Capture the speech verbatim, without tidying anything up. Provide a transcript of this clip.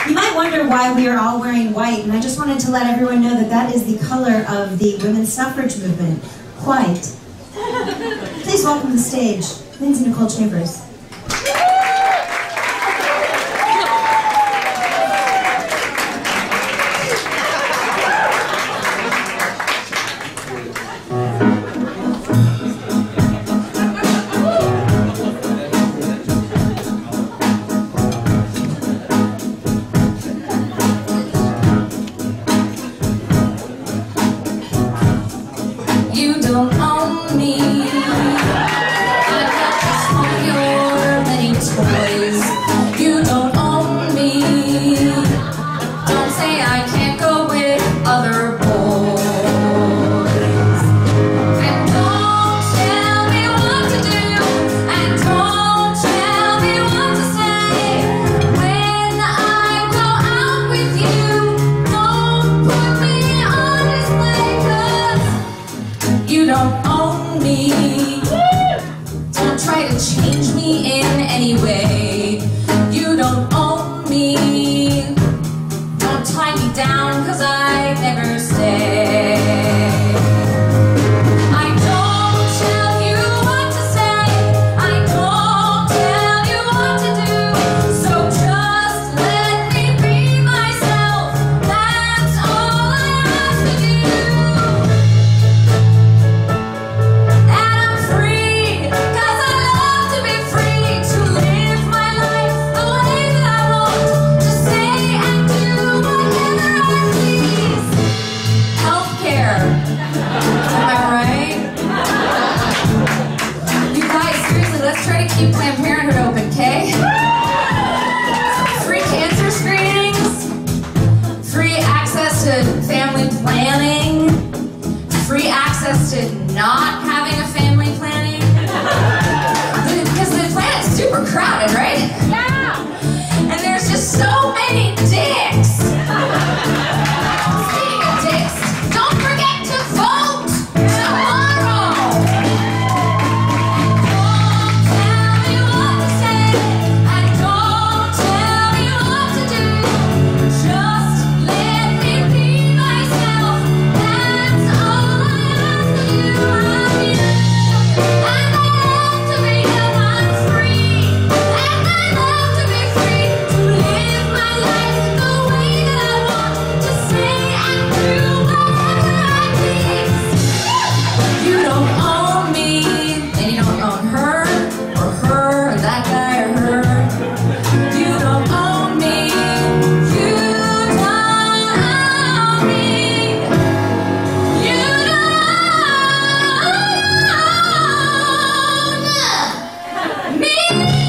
You might wonder why we are all wearing white, and I just wanted to let everyone know that that is the color of the women's suffrage movement. White. Please welcome to the stage, Lindsay Nicole Chambers. You don't own me. I got just one of your many toys. You don't own me. Don't say I can't go with other boys. And don't tell me what to do. And don't tell me what to say. When I go out with you, don't put me on display, 'cause you don't own me. Don't try to change me in any way. You don't own me. Don't tie me down, 'cause I never stay. I don't tell you what to say. I don't tell you what to do. So just let me be myself. That's all I ask of you. That I'm free, 'cause I love to be free, to live my life the way that I want, to say and do whatever I please. Healthcare, am I right? You guys, seriously, let's try to keep Planned Parenthood open, okay? Free cancer screenings, free access to family planning, free access to not having a family planning. Because the planet's super crowded, right? Yeah! And there's just so many dicks! Speaking of dicks, don't forget to vote tomorrow! Don't tell me what to say, and don't tell me what to do. Just let me be myself. That's all I ask of you. And I love to be young, I'm free. And I love to be free, to live my life the way that I want, to say and do whatever I please. You don't own me, and you don't own her, or her, or that guy, or her. You don't own me. You don't own me. You don't own me.